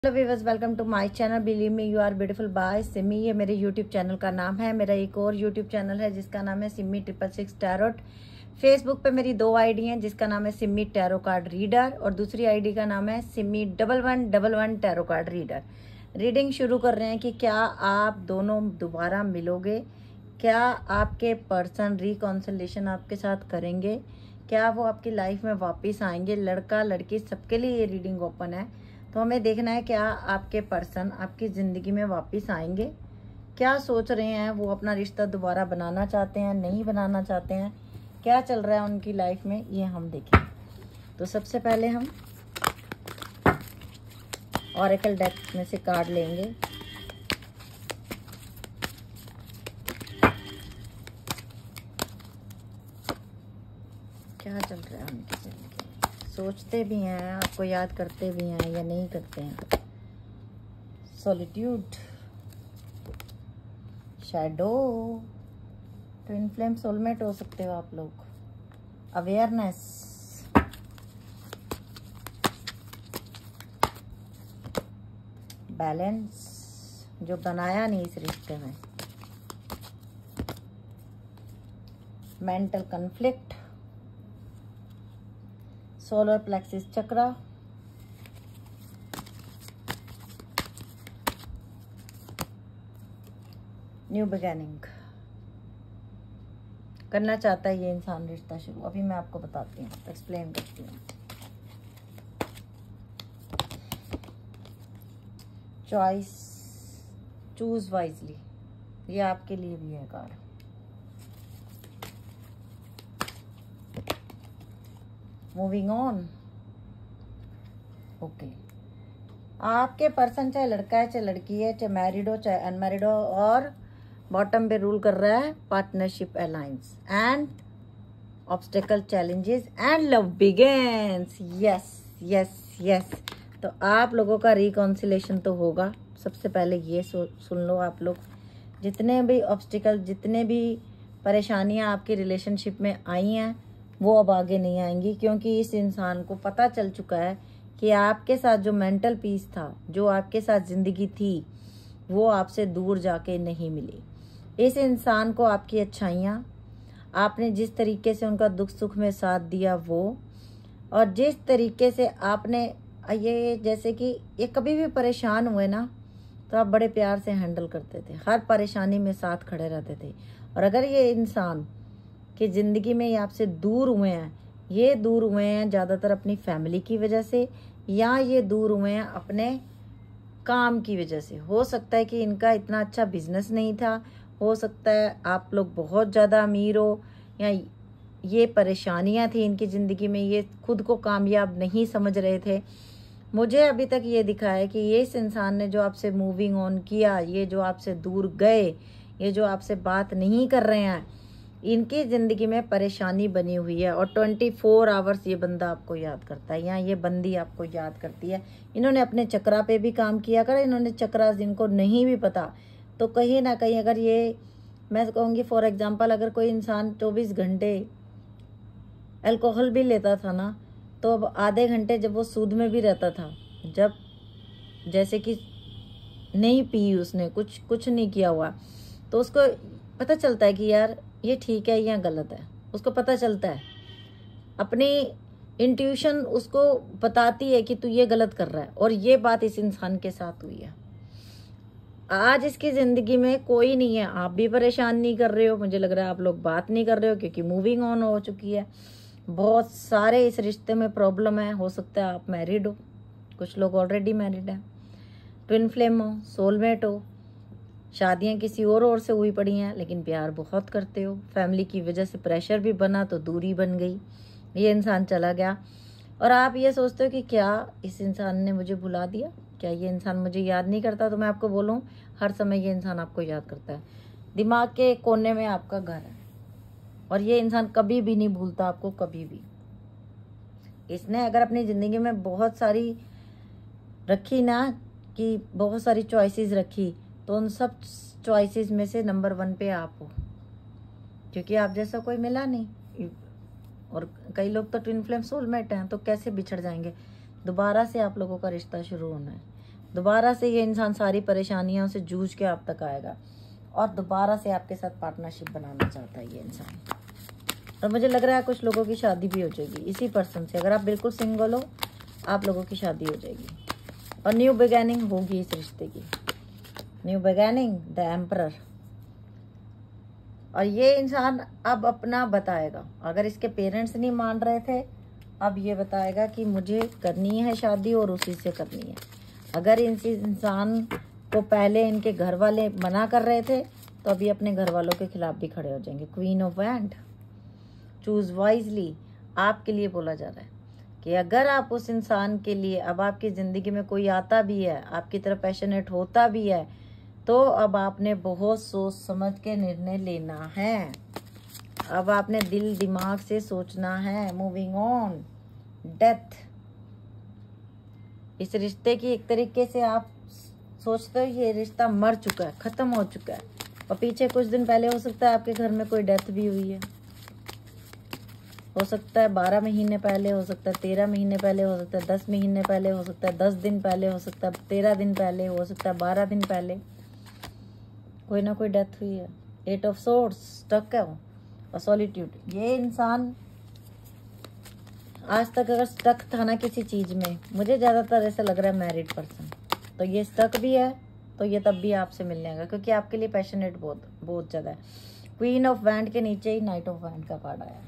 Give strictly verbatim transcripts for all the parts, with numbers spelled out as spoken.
Hello viewers, welcome to my channel believe me you are beautiful by Simi. ये मेरे YouTube channel का नाम है। मेरा एक और यूट्यूब चैनल है जिसका नाम है Simi triple six tarot. Facebook पे मेरी दो आईडी हैं जिसका नाम है सिमी टैरो कार्ड रीडर और दूसरी आईडी का नाम है Simi double one double one tarot card reader. Reading शुरू कर रहे हैं कि क्या आप दोनों दोबारा मिलोगे, क्या आपके पर्सन रिकॉन्सिलेशन आपके साथ करेंगे, क्या वो आपकी लाइफ में वापस आएंगे। लड़का लड़की सबके लिए ये रीडिंग ओपन है, तो हमें देखना है क्या आपके पर्सन आपकी ज़िंदगी में वापस आएंगे, क्या सोच रहे हैं, वो अपना रिश्ता दोबारा बनाना चाहते हैं, नहीं बनाना चाहते हैं, क्या चल रहा है उनकी लाइफ में, ये हम देखें। तो सबसे पहले हम ऑरेकल डेक में से कार्ड लेंगे। क्या चल रहा है उनकी ज़िंदगी, सोचते भी हैं, आपको याद करते भी हैं या नहीं करते हैं। Solitude, shadow, twin flame soulmate हो सकते हो आप लोग। अवेयरनेस, बैलेंस, जो बनाया नहीं इस रिश्ते में। Mental conflict, solar plexus chakra, new beginning. करना चाहता है ये इंसान रिश्ता शुरू, अभी मैं आपको बताती हूँ, एक्सप्लेन करती हूँ। चॉइस, चूज वाइजली, ये आपके लिए भी है कार्ड। Moving on. ओके, आपके पर्सन चाहे लड़का है चाहे लड़की है, चाहे मैरिड हो चाहे अनमैरिड हो, और बॉटम पे रूल कर रहा है partnership alliance and obstacle challenges and love begins. Yes yes yes. तो आप लोगों का रिकॉन्सिलेशन तो होगा। सबसे पहले ये सुन लो आप लोग, जितने भी ऑब्स्टिकल, जितने भी परेशानियां आपकी रिलेशनशिप में आई हैं वो अब आगे नहीं आएंगी, क्योंकि इस इंसान को पता चल चुका है कि आपके साथ जो मेंटल पीस था, जो आपके साथ जिंदगी थी, वो आपसे दूर जाके नहीं मिली। इस इंसान को आपकी अच्छाइयाँ, आपने जिस तरीके से उनका दुख सुख में साथ दिया वो, और जिस तरीके से आपने ये, जैसे कि ये कभी भी परेशान हुए ना तो आप बड़े प्यार से हैंडल करते थे, हर परेशानी में साथ खड़े रहते थे। और अगर ये इंसान कि ज़िंदगी में ये आपसे दूर हुए हैं, ये दूर हुए हैं ज़्यादातर अपनी फैमिली की वजह से, या ये दूर हुए हैं अपने काम की वजह से। हो सकता है कि इनका इतना अच्छा बिजनेस नहीं था, हो सकता है आप लोग बहुत ज़्यादा अमीर हो, या ये परेशानियां थी इनकी ज़िंदगी में, ये खुद को कामयाब नहीं समझ रहे थे। मुझे अभी तक ये दिखा है कि ये इस इंसान ने जो आपसे मूविंग ऑन किया, ये जो आपसे दूर गए, ये जो आपसे बात नहीं कर रहे हैं, इनकी ज़िंदगी में परेशानी बनी हुई है। और ट्वेंटी फोर आवर्स ये बंदा आपको याद करता है, या ये बंदी आपको याद करती है। इन्होंने अपने चक्रा पे भी काम किया कर, इन्होंने चक्रा जिनको नहीं भी पता, तो कहीं ना कहीं अगर ये, मैं कहूँगी फॉर एग्जांपल, अगर कोई इंसान चौबीस घंटे अल्कोहल भी लेता था ना, तो अब आधे घंटे जब वो सूद में भी रहता था, जब जैसे कि नहीं पी उसने, कुछ कुछ नहीं किया हुआ, तो उसको पता चलता है कि यार ये ठीक है या गलत है। उसको पता चलता है, अपनी इंट्यूशन उसको बताती है कि तू ये गलत कर रहा है। और ये बात इस इंसान के साथ हुई है। आज इसकी ज़िंदगी में कोई नहीं है, आप भी परेशान नहीं कर रहे हो, मुझे लग रहा है आप लोग बात नहीं कर रहे हो, क्योंकि मूविंग ऑन हो चुकी है। बहुत सारे इस रिश्ते में प्रॉब्लम है। हो सकता है आप मैरिड हो, कुछ लोग ऑलरेडी मैरिड हैं, ट्विन फ्लेम हो, सोलमेट हो, शादियां किसी और और से हुई पड़ी हैं, लेकिन प्यार बहुत करते हो। फैमिली की वजह से प्रेशर भी बना तो दूरी बन गई, ये इंसान चला गया, और आप ये सोचते हो कि क्या इस इंसान ने मुझे भुला दिया, क्या ये इंसान मुझे याद नहीं करता। तो मैं आपको बोलूं, हर समय ये इंसान आपको याद करता है। दिमाग के कोने में आपका घर है, और ये इंसान कभी भी नहीं भूलता आपको, कभी भी। इसने अगर अपनी ज़िंदगी में बहुत सारी रखी ना, कि बहुत सारी चॉइसेस रखी, तो उन सब चॉइसेस में से नंबर वन पे आप हो, क्योंकि आप जैसा कोई मिला नहीं। और कई लोग तो ट्विन फ्लेम सोलमेट हैं, तो कैसे बिछड़ जाएंगे। दोबारा से आप लोगों का रिश्ता शुरू होना है। दोबारा से ये इंसान सारी परेशानियों से जूझ के आप तक आएगा और दोबारा से आपके साथ पार्टनरशिप बनाना चाहता है ये इंसान। और मुझे लग रहा है कुछ लोगों की शादी भी हो जाएगी इसी पर्सन से। अगर आप बिल्कुल सिंगल हो, आप लोगों की शादी हो जाएगी और न्यू बिगैनिंग होगी इस रिश्ते की। New beginning, the emperor. और ये इंसान अब अपना बताएगा। अगर इसके पेरेंट्स नहीं मान रहे थे, अब ये बताएगा कि मुझे करनी है शादी और उसी से करनी है। अगर इस इंसान को पहले इनके घर वाले मना कर रहे थे, तो अभी अपने घर वालों के खिलाफ भी खड़े हो जाएंगे। Queen of wand, choose wisely. आपके लिए बोला जा रहा है कि अगर आप उस इंसान के लिए, अब आपकी ज़िंदगी में कोई आता भी है, आपकी तरफ पैशनेट होता भी है, तो अब आपने बहुत सोच समझ के निर्णय लेना है। अब आपने दिल दिमाग से सोचना है। Moving on, death. इस रिश्ते की एक तरीके से आप सोचते हो ये रिश्ता मर चुका है, खत्म हो चुका है। और पीछे कुछ दिन पहले हो सकता है आपके घर में कोई डेथ भी हुई है। हो सकता है बारह महीने पहले, हो सकता है तेरह महीने पहले, हो सकता है दस महीने पहले, हो सकता है दस दिन पहले, हो सकता है तेरह दिन पहले, हो सकता है बारह दिन पहले कोई ना कोई डेथ हुई है। एट ऑफ सोर्ड्स, स्टक है वो, और सॉलिट्यूड। ये इंसान आज तक अगर स्टक था ना किसी चीज में, मुझे ज्यादातर ऐसा लग रहा है मैरिड पर्सन, तो ये स्टक भी है, तो ये तब भी आपसे मिलने आएगा क्योंकि आपके लिए पैशनेट बहुत बहुत ज्यादा है। क्वीन ऑफ वैंड के नीचे ही नाइट ऑफ वैंड का कार्ड आया है।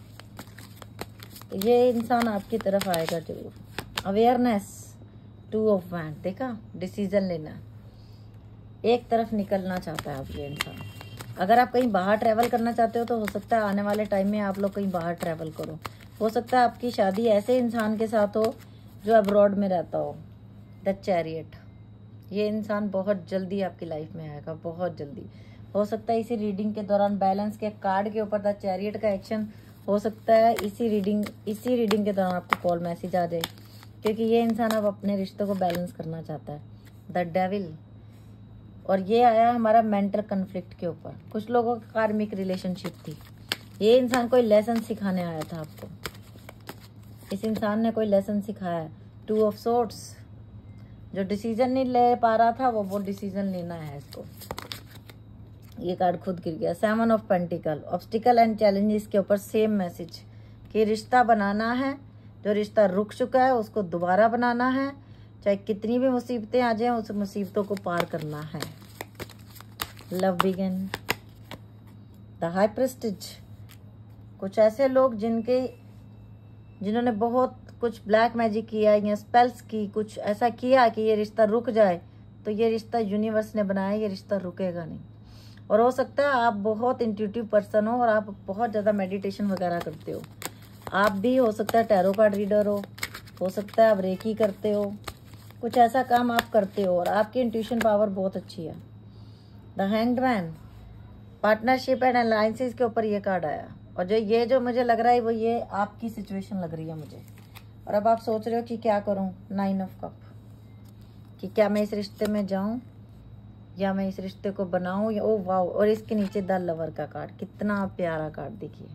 तो ये इंसान आपकी तरफ आएगा जरूर। अवेयरनेस, टू ऑफ वैंड, देखा, डिसीजन लेना, एक तरफ निकलना चाहता है अब ये इंसान। अगर आप कहीं बाहर ट्रैवल करना चाहते हो, तो हो सकता है आने वाले टाइम में आप लोग कहीं बाहर ट्रैवल करो। हो सकता है आपकी शादी ऐसे इंसान के साथ हो जो अब्रॉड में रहता हो। द चैरियट, ये इंसान बहुत जल्दी आपकी लाइफ में आएगा, बहुत जल्दी। हो सकता है इसी रीडिंग के दौरान बैलेंस के कार्ड के ऊपर द चैरियट का एक्शन हो सकता है इसी रीडिंग इसी रीडिंग के दौरान आपको कॉल मैसेज आ जाए, क्योंकि ये इंसान अब अपने रिश्ते को बैलेंस करना चाहता है। द डेविल, और ये आया हमारा मेंटल कन्फ्लिक्ट के ऊपर। कुछ लोगों की कार्मिक रिलेशनशिप थी। ये इंसान कोई लेसन सिखाने आया था आपको। इस इंसान ने कोई लेसन सिखाया। टू ऑफ सोर्ड्स, जो डिसीजन नहीं ले पा रहा था वो वो डिसीजन लेना है इसको। ये कार्ड खुद गिर गया। Seven of pentacle, obstacle and challenges के ऊपर सेम मैसेज कि रिश्ता बनाना है। जो रिश्ता रुक चुका है उसको दोबारा बनाना है, चाहे कितनी भी मुसीबतें आ जाएं, उस मुसीबतों को पार करना है। Love begin, the high priestess, कुछ ऐसे लोग जिनके जिन्होंने बहुत कुछ ब्लैक मैजिक किया या स्पेल्स की, कुछ ऐसा किया कि ये रिश्ता रुक जाए, तो ये रिश्ता यूनिवर्स ने बनाया, ये रिश्ता रुकेगा नहीं। और हो सकता है आप बहुत इंट्यूटिव पर्सन हो और आप बहुत ज़्यादा मेडिटेशन वगैरह करते हो। आप भी हो सकता है टैरो कार्ड रीडर हो हो सकता है आप रेकी करते हो, कुछ ऐसा काम आप करते हो और आपकी इंट्यूशन पावर बहुत अच्छी है। The hanged man, partnership and alliances के ऊपर ये कार्ड आया। और जो ये जो मुझे लग रहा है वो ये आपकी सिचुएशन लग रही है मुझे। और अब आप सोच रहे हो कि क्या करूं। नाइन ऑफ कप, कि क्या मैं इस रिश्ते में जाऊं या मैं इस रिश्ते को बनाऊं या ओ वाओ। और इसके नीचे द लवर का कार्ड, कितना प्यारा कार्ड देखिए।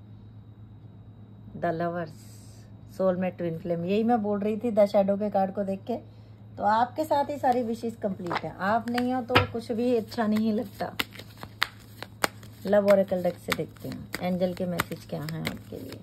The lovers, soulmate, twin flame, यही मैं बोल रही थी द शैडो के कार्ड को देख के। तो आपके साथ ही सारी विशेष कंप्लीट है। आप नहीं हो तो कुछ भी अच्छा नहीं लगता। लव ओरेकल डेक से देखते हैं एंजल के मैसेज क्या हैं आपके लिए।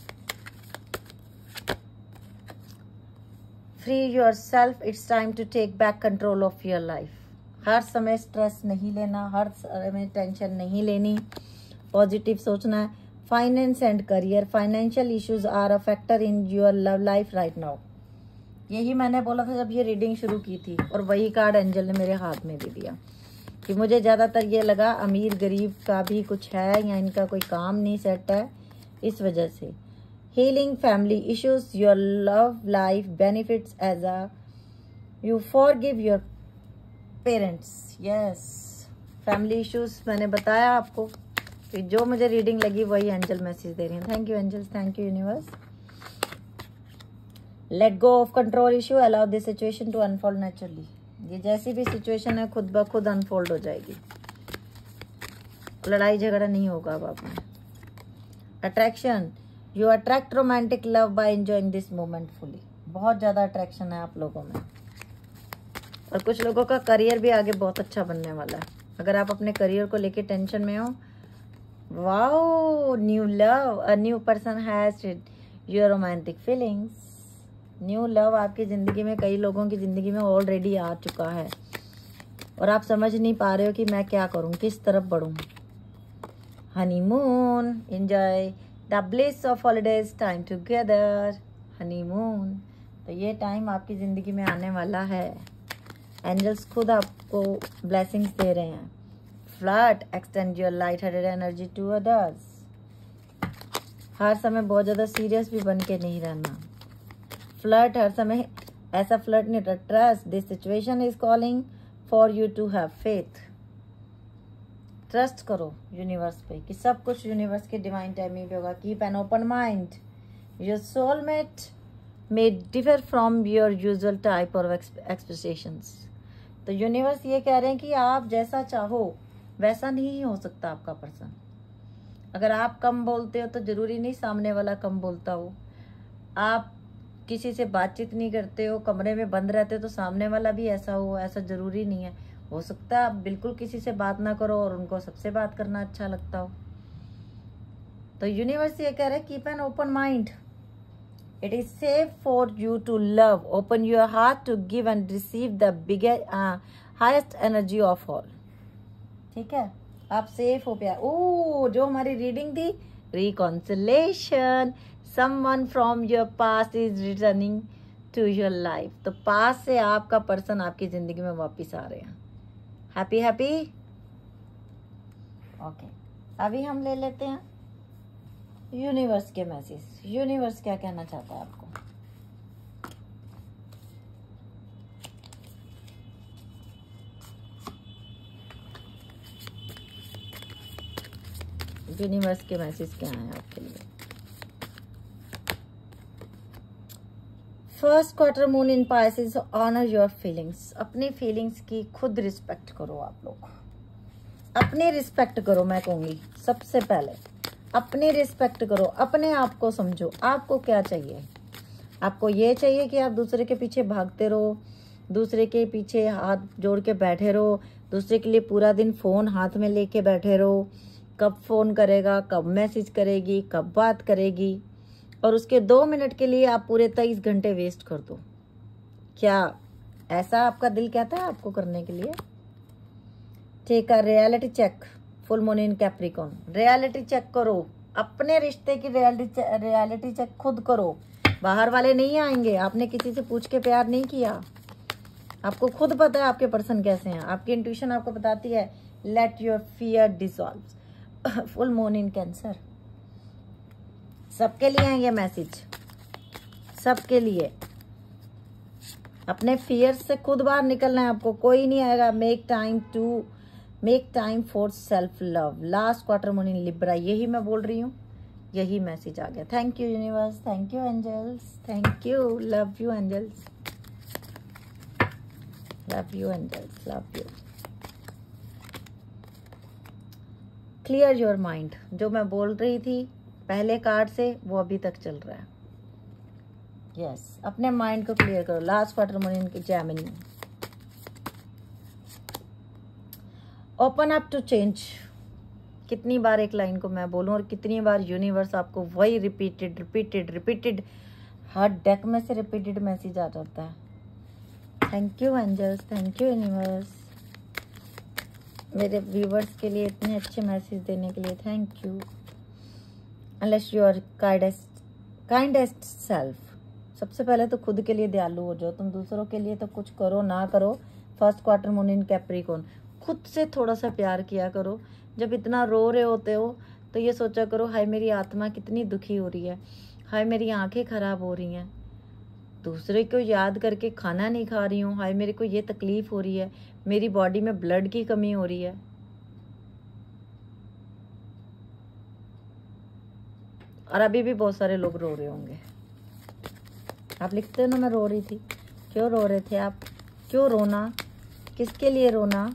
Free yourself, it's time to take back control of your life. हर समय स्ट्रेस नहीं लेना, हर समय टेंशन नहीं लेनी, पॉजिटिव सोचना है। Finance and career, financial issues are a factor in your love life right now. यही मैंने बोला था जब ये रीडिंग शुरू की थी, और वही कार्ड एंजल ने मेरे हाथ में भी दिया कि मुझे ज़्यादातर ये लगा अमीर गरीब का भी कुछ है या इनका कोई काम नहीं सेट है, इस वजह से। Healing family issues, your love life benefits as a you forgive your parents. Yes, family issues मैंने बताया आपको कि जो मुझे रीडिंग लगी वही एंजल मैसेज दे रही हैं। Thank you angels, thank you universe. Let go of control issue, allow this situation to unfold naturally. ये जैसी भी सिचुएशन है खुद ब खुद अनफोल्ड हो जाएगी, लड़ाई झगड़ा नहीं होगा अब आप में। Attraction, you attract romantic love by enjoying this moment fully. बहुत ज़्यादा अट्रैक्शन है आप लोगों में। और कुछ लोगों का करियर भी आगे बहुत अच्छा बनने वाला है। अगर आप अपने करियर को लेके टेंशन में हो, wow, new love, a new person has your romantic feelings. New love आपकी ज़िंदगी में, कई लोगों की ज़िंदगी में ऑलरेडी आ चुका है और आप समझ नहीं पा रहे हो कि मैं क्या करूं, किस तरफ बढ़ूं। Honeymoon, enjoy the bliss of holidays time together. Honeymoon, तो ये टाइम आपकी ज़िंदगी में आने वाला है। एंजल्स खुद आपको ब्लेसिंग्स दे रहे हैं। Flirt, extend your light hearted energy to others. हर समय बहुत ज़्यादा सीरियस भी बन के नहीं रहना। फ्लर्ट हर समय ऐसा फ्लर्ट नहीं, trust this situation is calling for you to have faith. Trust करो यूनिवर्स पे कि सब कुछ यूनिवर्स के डिवाइन टाइमिंग पे होगा। Keep an open mind. Your soulmate may differ from your usual type और एक्सपेक्टेशंस। तो यूनिवर्स ये कह रहे हैं कि आप जैसा चाहो वैसा नहीं हो सकता आपका पर्सन। अगर आप कम बोलते हो तो ज़रूरी नहीं सामने वाला कम बोलता हो। आप किसी से बातचीत नहीं करते हो, कमरे में बंद रहते हो, तो सामने वाला भी ऐसा हो, ऐसा ज़रूरी नहीं है। हो सकता है आप बिल्कुल किसी से बात ना करो और उनको सबसे बात करना अच्छा लगता हो। तो यूनिवर्स ये कह रहा है keep an open mind. It is safe for you to love, open your heart to give and receive the biggest highest energy of all. ठीक है, आप सेफ हो प्यार। ओ, जो हमारी रीडिंग थी, reconciliation, someone from your past is returning to your life. तो past से आपका पर्सन आपकी जिंदगी में वापस आ रहे हैं। Happy happy okay. अभी हम ले लेते हैं यूनिवर्स के मैसेज। यूनिवर्स क्या कहना चाहता है आपको? यूनिवर्स के मैसेज क्या हैं आपके लिए? First quarter moon in Pisces, honour your feelings. अपनी फीलिंग्स की खुद रिस्पेक्ट करो। आप लोग अपनी रिस्पेक्ट करो। मैं कहूँगी सबसे पहले अपनी रिस्पेक्ट करो, अपने आप को समझो। आपको क्या चाहिए? आपको ये चाहिए कि आप दूसरे के पीछे भागते रहो, दूसरे के पीछे हाथ जोड़ के बैठे रहो, दूसरे के लिए पूरा दिन फ़ोन हाथ में लेके बैठे रहो, कब फ़ोन करेगा, कब मैसेज करेगी, कब बात करेगी, और उसके दो मिनट के लिए आप पूरे तेईस घंटे वेस्ट कर दो। क्या ऐसा आपका दिल कहता है आपको करने के लिए? Take a reality check, full moon in Capricorn. Reality check करो, अपने रिश्ते की रियलिटी रियलिटी चेक खुद करो। बाहर वाले नहीं आएंगे। आपने किसी से पूछ के प्यार नहीं किया। आपको खुद पता है आपके पर्सन कैसे हैं। आपकी इंट्यूशन आपको बताती है let your fear dissolve. Full moon in Cancer. सबके लिए है ये मैसेज, सबके लिए। अपने फियर से खुद बाहर निकलना है आपको। कोई नहीं आएगा। Make time to make time for self love. Last quarter moon in Libra. यही मैं बोल रही हूँ, यही मैसेज आ गया। Thank you universe, thank you angels, thank you, love you angels, love you angels, love you. Clear your mind. जो मैं बोल रही थी पहले कार्ड से, वो अभी तक चल रहा है। यस yes, अपने माइंड को क्लियर करो। Last quarter moon in Gemini. Open up to change. कितनी बार एक लाइन को मैं बोलूं और कितनी बार यूनिवर्स आपको वही रिपीटेड रिपीटेड रिपीटेड हर डेक में से रिपीटेड मैसेज आ जाता है। Thank you angels, thank you universe, मेरे व्यूवर्स के लिए इतने अच्छे मैसेज देने के लिए thank you. Unless you are kindest kindest self. सबसे पहले तो खुद के लिए दयालु हो जाओ। तुम दूसरों के लिए तो कुछ करो ना करो। First quarter moon in Capricorn. खुद से थोड़ा सा प्यार किया करो। जब इतना रो रहे होते हो तो ये सोचा करो हाय मेरी आत्मा कितनी दुखी हो रही है, हाय मेरी आंखें खराब हो रही हैं, दूसरे को याद करके खाना नहीं खा रही हूँ, हाय मेरे को ये तकलीफ हो रही है, मेरी बॉडी में ब्लड की कमी हो रही है। और अभी भी बहुत सारे लोग रो रहे होंगे। आप लिखते हो ना मैं रो रही थी। क्यों रो रहे थे आप? क्यों रोना? किसके लिए रोना?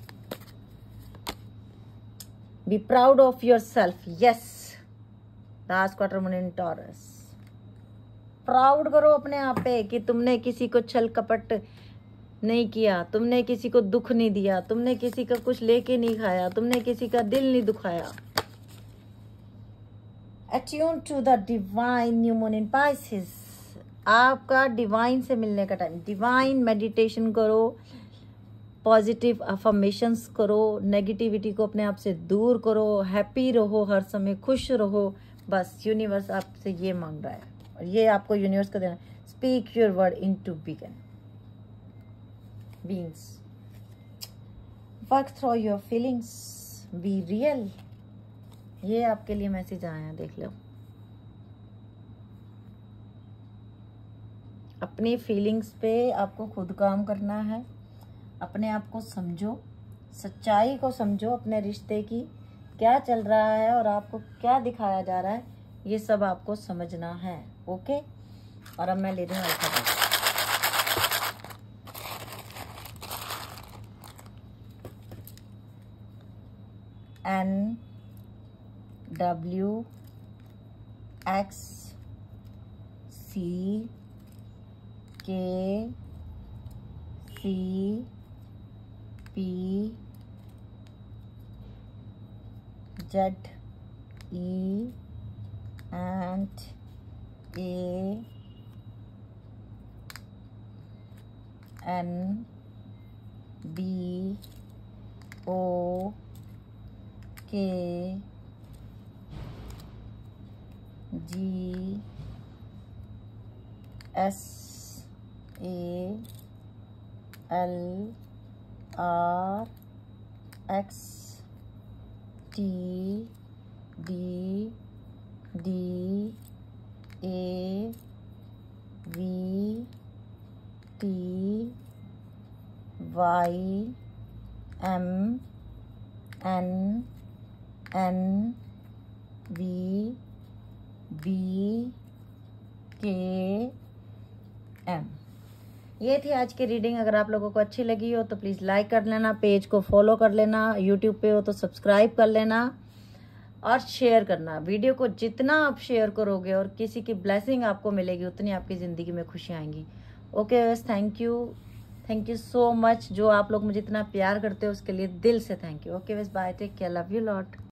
Be proud of yourself. Yes, last quarter moon in Taurus. Proud करो अपने आप पे कि तुमने किसी को छल कपट नहीं किया, तुमने किसी को दुख नहीं दिया, तुमने किसी का कुछ लेके नहीं खाया, तुमने किसी का दिल नहीं दुखाया। Attune to the divine new moon in Pisces, आपका डिवाइन से मिलने का टाइम। डिवाइन मेडिटेशन करो, पॉजिटिव अफर्मेशंस करो, नेगेटिविटी को अपने आप से दूर करो, हैप्पी रहो, हर समय खुश रहो। बस यूनिवर्स आपसे ये मांग रहा है और ये आपको यूनिवर्स को देना। Speak your word into begin beings, work through your feelings, be real. ये आपके लिए मैसेज आया, देख लो। अपनी फीलिंग्स पे आपको खुद काम करना है। अपने आप को समझो, सच्चाई को समझो, अपने रिश्ते की क्या चल रहा है और आपको क्या दिखाया जा रहा है, ये सब आपको समझना है। ओके, और अब मैं ले रही हूँ alphabet. N W X C K C P Z E and A N B O K G S A L R X T D D A V T Y M N N V B K M. ये थी आज की reading. अगर आप लोगों को अच्छी लगी हो तो प्लीज़ लाइक कर लेना, पेज को फॉलो कर लेना, यूट्यूब पे हो तो सब्सक्राइब कर लेना और शेयर करना। वीडियो को जितना आप शेयर करोगे और किसी की ब्लेसिंग आपको मिलेगी, उतनी आपकी ज़िंदगी में खुशी आएंगी। ओके बस, thank you thank you so much. जो आप लोग मुझे इतना प्यार करते हो उसके लिए दिल से थैंक यू। ओके बस, bye, take care, love you lot.